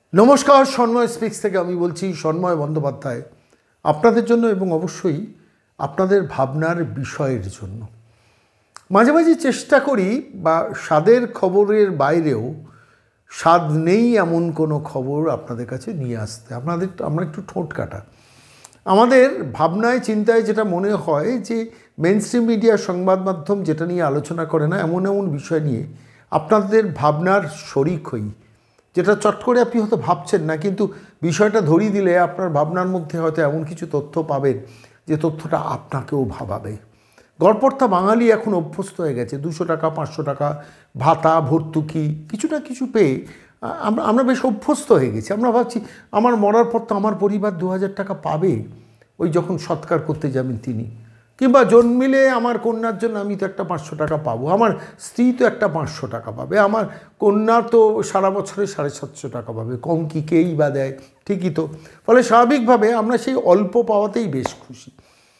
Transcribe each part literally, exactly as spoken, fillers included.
নমস্কার, সন্ময় স্পিক্স থেকে আমি বলছি সন্ময় বন্দ্যোপাধ্যায় আপনাদের জন্য এবং অবশ্যই আপনাদের ভাবনার বিষয়ের জন্য। মাঝে মাঝে চেষ্টা করি বা স্বাদের খবরের বাইরেও স্বাদ নেই এমন কোনো খবর আপনাদের কাছে নিয়ে আসতে। আপনাদের আমরা একটু ঠোঁট কাটা, আমাদের ভাবনায় চিন্তায় যেটা মনে হয় যে মেইনস্ট্রিম মিডিয়া সংবাদ মাধ্যম যেটা নিয়ে আলোচনা করে না, এমন এমন বিষয় নিয়ে আপনাদের ভাবনার শরিক হই, যেটা চট করে আপনি হয়তো ভাবছেন না, কিন্তু বিষয়টা ধরিয়ে দিলে আপনার ভাবনার মধ্যে হয়তো এমন কিছু তথ্য পাবেন যে তথ্যটা আপনাকেও ভাবাবে। গড়পড়তা বাঙালি এখন অভ্যস্ত হয়ে গেছে দুশো টাকা পাঁচশো টাকা ভাতা ভর্তুকি কিছুটা কিছু পেয়ে আমরা আমরা বেশ অভ্যস্ত হয়ে গেছি। আমরা ভাবছি আমার মরার পর তো আমার পরিবার দু হাজার টাকা পাবে, ওই যখন সৎকার করতে যাবেন তিনি, কিংবা জন্মিলে আমার কন্যার জন্য আমি তো একটা পাঁচশো টাকা পাবো, আমার স্ত্রী তো একটা পাঁচশো টাকা পাবে, আমার কন্যা তো সারা বছরে সাড়ে সাতশো টাকা পাবে, কম কি কেই বা দেয়, ঠিকই তো। ফলে স্বাভাবিকভাবে আমরা সেই অল্প পাওয়াতেই বেশ খুশি।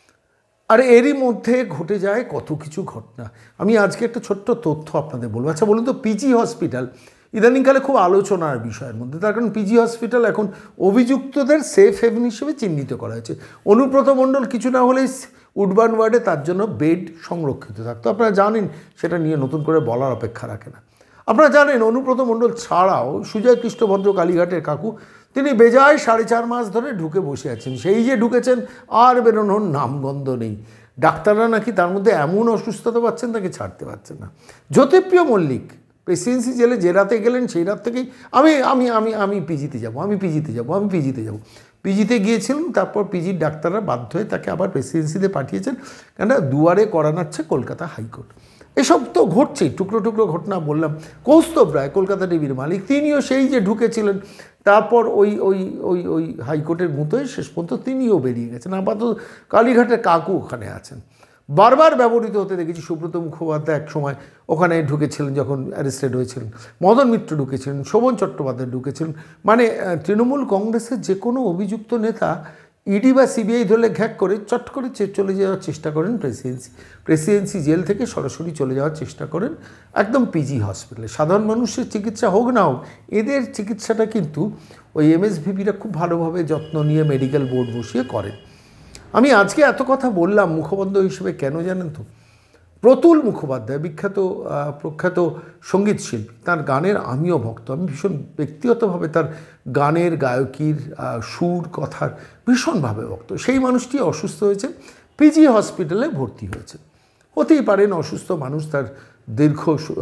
আর এরই মধ্যে ঘটে যায় কত কিছু ঘটনা। আমি আজকে একটা ছোট্ট তথ্য আপনাদের বলবো। আচ্ছা বলুন তো, পিজি হসপিটাল ইদানিংকালে খুব আলোচনার বিষয়ের মধ্যে, তার কারণ পিজি হসপিটাল এখন অভিযুক্তদের সেফ হেভেন হিসেবে চিহ্নিত করা হয়েছে। অনুব্রত মণ্ডল কিছু না হলেই উডবার্ন ওয়ার্ডে তার জন্য বেড সংরক্ষিত থাকতো। আপনারা জানেন, সেটা নিয়ে নতুন করে বলার অপেক্ষা রাখে না। আপনারা জানেন অনুব্রত মণ্ডল ছাড়াও সুজয় কৃষ্ণভদ্র কালীঘাটের কাকু, তিনি বেজায় সাড়ে চার মাস ধরে ঢুকে বসে আছেন। সেই যে ঢুকেছেন আর বেরোনোর নামগন্ধ নেই। ডাক্তাররা নাকি তার মধ্যে এমন অসুস্থতা পাচ্ছেন তাকে ছাড়তে পারছেন না। জ্যোতিপ্রিয় মল্লিক প্রেসিডেন্সি জেলে যে রাতে গেলেন সেই রাত থেকেই আমি আমি আমি আমি পিজিতে যাব আমি পিজিতে যাব আমি পিজিতে যাব পিজিতে গিয়েছিলেন। তারপর পিজির ডাক্তাররা বাধ্য হয়ে তাকে আবার প্রেসিডেন্সিতে পাঠিয়েছেন, কেননা দুয়ারে করানাচ্ছে কলকাতা হাইকোর্ট। এসব তো ঘটছেই, টুকরো টুকরো ঘটনা বললাম। কৌস্তব রায় কলকাতা টিভির মালিক, তিনিও সেই যে ঢুকেছিলেন, তারপর ওই ওই ওই ওই হাইকোর্টের মুতোয় শেষ পর্যন্ত তিনিও বেরিয়ে গেছেন। আপাতত কালীঘাটের কাকু ওখানে আছেন। বারবার ব্যবহৃত হতে দেখেছি। সুব্রত মুখোপাধ্যায় এক সময় ওখানে ঢুকেছিলেন যখন অ্যারেস্টেড হয়েছিলেন, মদন মিত্র ঢুকেছিলেন, শোভন চট্টোপাধ্যায় ঢুকেছিলেন। মানে তৃণমূল কংগ্রেসের যে কোনো অভিযুক্ত নেতা ইডি বা সিবিআই ধরলে ঘ্যাক করে চট করে চলে যাওয়ার চেষ্টা করেন প্রেসিডেন্সি প্রেসিডেন্সি জেল থেকে সরাসরি চলে যাওয়ার চেষ্টা করেন একদম পিজি হসপিটালে। সাধারণ মানুষের চিকিৎসা হোক না হোক, এদের চিকিৎসাটা কিন্তু ওই এমএসভিপিরা খুব ভালোভাবে যত্ন নিয়ে মেডিকেল বোর্ড বসিয়ে করেন। আমি আজকে এত কথা বললাম মুখবন্ধ হিসেবে কেন জানেন তো? প্রতুল মুখোপাধ্যায় বিখ্যাত প্রখ্যাত সঙ্গীত শিল্পী, তার গানের আমিও ভক্ত। আমি ভীষণ ব্যক্তিগতভাবে তার গানের গায়কির সুর কথার ভীষণভাবে ভক্ত। সেই মানুষটি অসুস্থ হয়েছে, পিজি হসপিটালে ভর্তি হয়েছে। হতেই পারেন অসুস্থ মানুষ, তার দীর্ঘ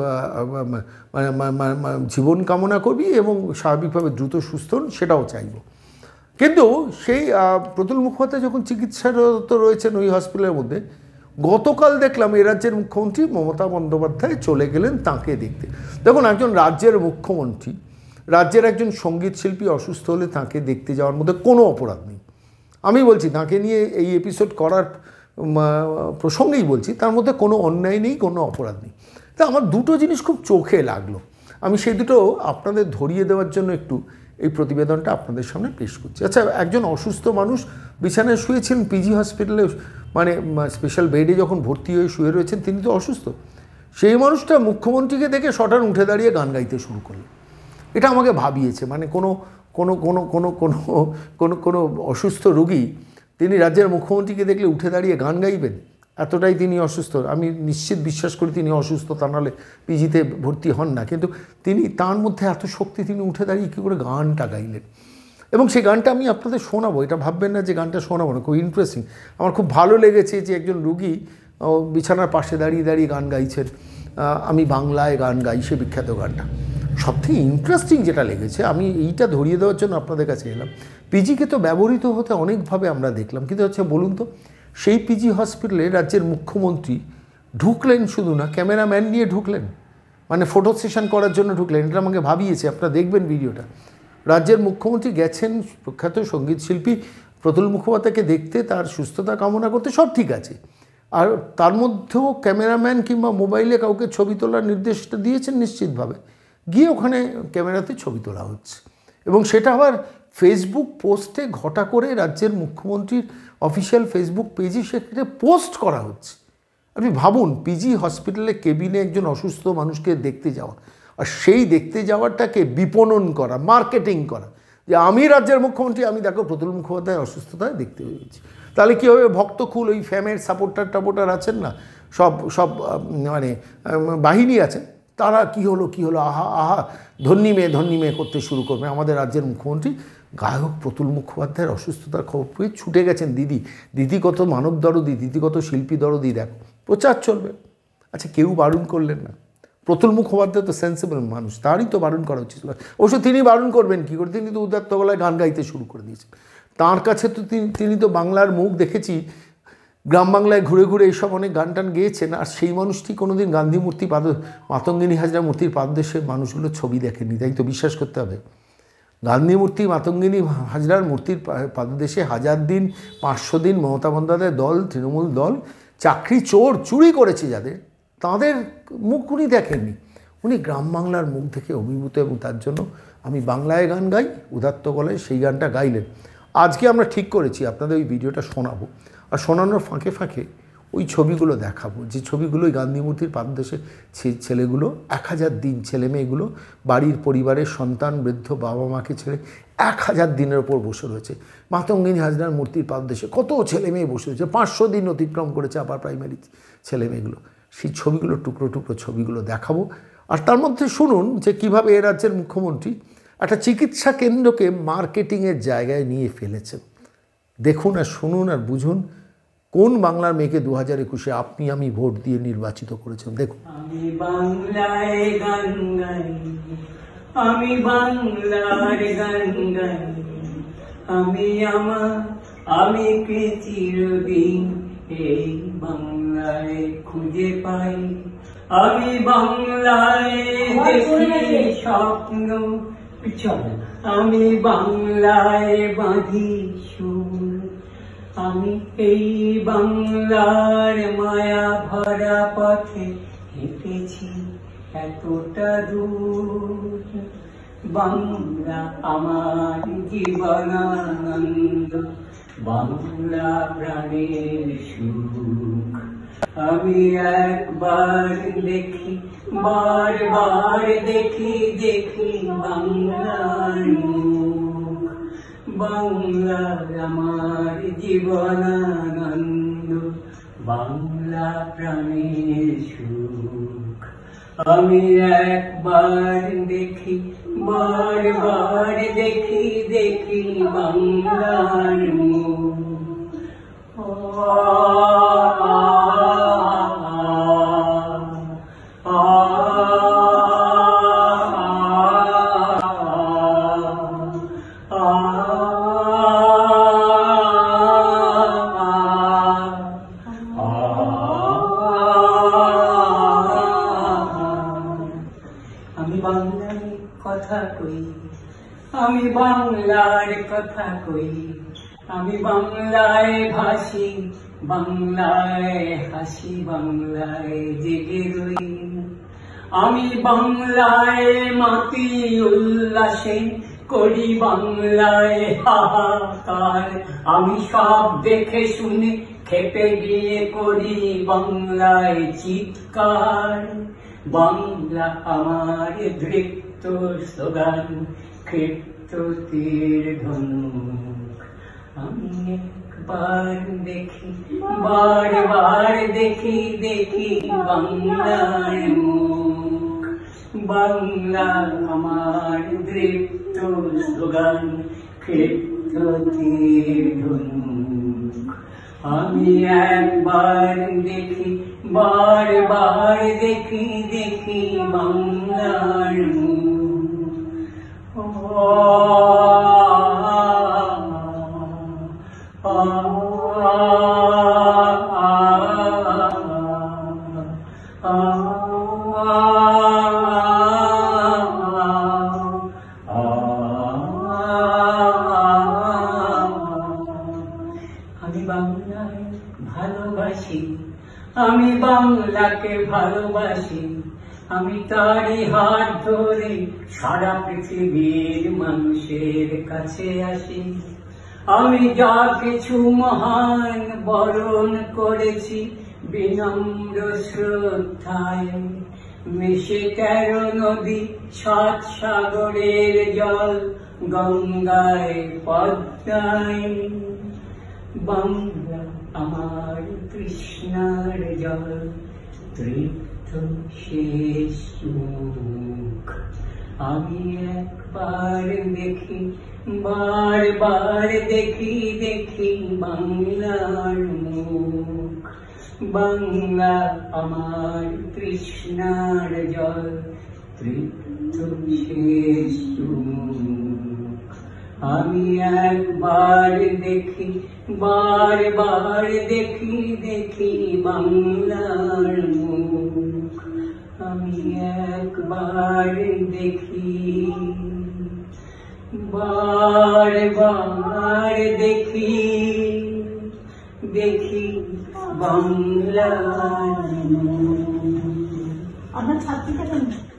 জীবন কামনা করবি এবং স্বাভাবিকভাবে দ্রুত সুস্থ হন, সেটাও চাইব। কিন্তু সেই প্রতুল মুখোপাধ্যায় যখন চিকিৎসারত রয়েছেন ওই হসপিটালের মধ্যে, গতকাল দেখলাম এ রাজ্যের মুখ্যমন্ত্রী মমতা বন্দ্যোপাধ্যায় চলে গেলেন তাঁকে দেখতে। দেখুন, একজন রাজ্যের মুখ্যমন্ত্রী, রাজ্যের একজন সঙ্গীত শিল্পী অসুস্থ হলে তাঁকে দেখতে যাওয়ার মধ্যে কোনো অপরাধ নেই। আমি বলছি, তাঁকে নিয়ে এই এপিসোড করার প্রসঙ্গেই বলছি, তার মধ্যে কোনো অন্যায় নেই, কোনো অপরাধ নেই। তা আমার দুটো জিনিস খুব চোখে লাগলো, আমি সেই দুটো আপনাদের ধরিয়ে দেওয়ার জন্য একটু এই প্রতিবেদনটা আপনাদের সামনে পেশ করছি। আচ্ছা, একজন অসুস্থ মানুষ বিছানায় শুয়েছেন পিজি হসপিটালে, মানে স্পেশাল বেডে যখন ভর্তি হয়ে শুয়ে রয়েছেন, তিনি তো অসুস্থ। সেই মানুষটা মুখ্যমন্ত্রীকে দেখে শটান উঠে দাঁড়িয়ে গান গাইতে শুরু করলো। এটা আমাকে ভাবিয়েছে। মানে কোনো কোনো কোনো কোনো কোনো কোনো কোনো অসুস্থ রোগী তিনি রাজ্যের মুখ্যমন্ত্রীকে দেখলে উঠে দাঁড়িয়ে গান গাইবেন? এতটাই তিনি অসুস্থ? আমি নিশ্চিত বিশ্বাস করি তিনি অসুস্থ, তা নাহলে পিজিতে ভর্তি হন না। কিন্তু তিনি, তার মধ্যে এত শক্তি, তিনি উঠে দাঁড়িয়ে কী করে গানটা গাইলেন। এবং সেই গানটা আমি আপনাদের শোনাবো, এটা ভাববেন না যে গানটা শোনাবো না, খুব ইন্টারেস্টিং। আমার খুব ভালো লেগেছে যে একজন রুগী বিছানার পাশে দাঁড়িয়ে দাঁড়িয়ে গান গাইছেন, আমি বাংলায় গান গাই, সে বিখ্যাত গানটা। সবথেকে ইন্টারেস্টিং যেটা লেগেছে, আমি এইটা ধরিয়ে দেওয়ার জন্য আপনাদের কাছে এলাম। পিজিকে তো ব্যবহৃত হতে অনেকভাবে আমরা দেখলাম, কিন্তু হচ্ছে বলুন তো, সেই পিজি হসপিটালে রাজ্যের মুখ্যমন্ত্রী ঢুকলেন, শুধু না ক্যামেরাম্যান নিয়ে ঢুকলেন, মানে ফটো সেশন করার জন্য ঢুকলেন। এটা আমাকে ভাবিয়েছে, আপনারা দেখবেন ভিডিওটা। রাজ্যের মুখ্যমন্ত্রী গেছেন প্রখ্যাত সঙ্গীত শিল্পী প্রতুল মুখোপাধ্যায়কে দেখতে, তার সুস্থতা কামনা করতে, সব ঠিক আছে। আর তার মধ্যেও ক্যামেরাম্যান কিংবা মোবাইলে কাউকে ছবি তোলার নির্দেশটা দিয়েছেন নিশ্চিতভাবে, গিয়ে ওখানে ক্যামেরাতে ছবি তোলা হচ্ছে। এবং সেটা আবার ফেসবুক পোস্টে ঘটা করে রাজ্যের মুখ্যমন্ত্রীর অফিসিয়াল ফেসবুক পেজে সেখানে পোস্ট করা হচ্ছে। আপনি ভাবুন, পিজি হসপিটালে কেবিনে একজন অসুস্থ মানুষকে দেখতে যাওয়া, আর সেই দেখতে যাওয়াটাকে বিপণন করা, মার্কেটিং করা, যে আমি রাজ্যের মুখ্যমন্ত্রী, আমি দেখো প্রতুল মুখোপাধ্যায় অসুস্থতায় দেখতে হয়েছি। তাহলে কী হবে, ভক্তকুল ওই ফ্যামের সাপোর্টার টাপোর্টার আছেন না, সব সব মানে বাহিনী আছে, তারা কি হলো কি হলো আহা আহা ধন্যী মেয়ে ধন্যী মেয়ে করতে শুরু করবে। আমাদের রাজ্যের মুখ্যমন্ত্রী গায়ক প্রতুল মুখোপাধ্যায়ের অসুস্থতার খবর পেয়ে ছুটে গেছেন, দিদি দিদি কত মানব দরদি, দিদি কত শিল্পী দরদি, দেখো প্রচার চলবে। আচ্ছা, কেউ বারণ করলেন না। প্রতুল মুখোপাধ্যায় তো সেন্সিবল মানুষ, তারই তো বারণ করা উচিত। অবশ্য তিনি বারণ করবেন কী করে, তিনি তো উদাত্ত গলায় গান গাইতে শুরু করে দিয়েছেন। তাঁর কাছে তো তিনি তিনি তো বাংলার মুখ, দেখেছি গ্রাম বাংলায় ঘুরে ঘুরে এইসব অনেক গান টান গেয়েছেন। আর সেই মানুষটি কোনোদিন গান্ধী মূর্তি পাদ মাতঙ্গিনী হাজরা মূর্তির পাদদেশে মানুষগুলো ছবি দেখেননি, তাই তো বিশ্বাস করতে হবে। গান্ধী মূর্তি মাতঙ্গিনী হাজরার মূর্তির পাদদেশে হাজার দিন পাঁচশো দিন মমতা বন্দ্যোপাধ্যায় দল, তৃণমূল দল চাকরি চোর চুরি করেছে যাদের, তাদের মুখ উনি দেখেননি। উনি গ্রাম বাংলার মুখ থেকে অভিভূত, এবং তার জন্য আমি বাংলায় গান গাই উদাত্ত গলায় সেই গানটা গাইলেন। আজকে আমরা ঠিক করেছি আপনাদের ওই ভিডিওটা শোনাবো, আর শোনানোর ফাঁকে ফাঁকে ওই ছবিগুলো দেখাবো, যে ছবিগুলো ওই গান্ধী মূর্তির পাদদেশে ছেলেগুলো এক হাজার দিন, ছেলে মেয়েগুলো বাড়ির পরিবারের সন্তান বৃদ্ধ বাবা মাকে ছেড়ে এক হাজার দিনের ওপর বসে রয়েছে। মাতঙ্গিনী হাজরার মূর্তির পাদদেশে কত ছেলে মেয়ে বসে রয়েছে, পাঁচশো দিন অতিক্রম করেছে আপার প্রাইমারি ছেলে মেয়েগুলো। সেই ছবিগুলো টুকরো টুকরো ছবিগুলো দেখাবো। আর তার মধ্যে শুনুন যে কীভাবে এ রাজ্যের মুখ্যমন্ত্রী একটা চিকিৎসা কেন্দ্রকে মার্কেটিংয়ের জায়গায় নিয়ে ফেলেছেন। দেখুন আর শুনুন আর বুঝুন কোন বাংলার মেয়েকে দু হাজার একুশে আপনি আমি ভোট দিয়ে নির্বাচিত করেছেন। দেখুন। আমি বাংলায় গান গাই, আমি বাংলার গান গাই, আমি আমার আমি কে চিরদিন এই বাংলায় খুঁজে পাই। আমি বাংলায় দেখি স্বপ্ন, আমি বাংলায় বাঁধি সুর, আমি এই বাংলার মায়া ভরা পথে হেঁটেছি এতটা দূর। বাংলা আমার জীবনানন্দ, বাংলা প্রাণের সুখ। আমি একবার দেখি, বারবার দেখি দেখি বাংলার মুখ। বাংলা আমার জীবনানন্দ, বাংলা প্রাণের সুখ। আমি একবার দেখি, বারবার দেখি দেখি বাংলার মুখ। আমি বাংলার কথা কই, আমি বাংলার কথা কই, আমি বাংলায় ভাসি, বাংলায় হাসি, বাংলায় জেগে রই। আমি বাংলায় মাতি উল্লাসে করি, বাংলায় হাহাকার। আমি সব দেখে শুনে খেপে গিয়ে করি বাংলায় চিৎকার। বাংলা আমার দৃপ্ত স্লোগান, ক্ষিপ্ত তীর ধনুক। আমি একবার দেখি, বারবার দেখি দেখি বাংলার মুখ। বাংলা আমার দৃপ্ত স্লোগান, ক্ষিপ্ত তীর ধনুক। আমি একবার দেখি, বারবার দেখি দেখি বাংলার মুখ। আমি বাংলায় ভালোবাসি, আমি বাংলাকে ভালোবাসি। আমি তারই হাত ধরে সারা পৃথিবীর মানুষের কাছে আসি। আমি যা কিছু মহান বরণ করেছি বিনম্র শ্রদ্ধায়। মিশে তেরো নদী সাত সাগরের জল গঙ্গায় পদ্মায়। বাংলা আমার তৃষ্ণার জল, তৃপ্ত শেষ মুখ। আমি একবার দেখি, বারবার দেখি দেখি বাংলার মুখ। বাংলা আমার তৃষ্ণার জল, তৃপ্ত শেষ মুখ। আমি একবার দেখি, বারবার দেখি দেখি বাংলার মুখ। আমি একবার দেখি, বারবার দেখি দেখি বাংলার মুখ। আপনার ছাত্রীটা কেন?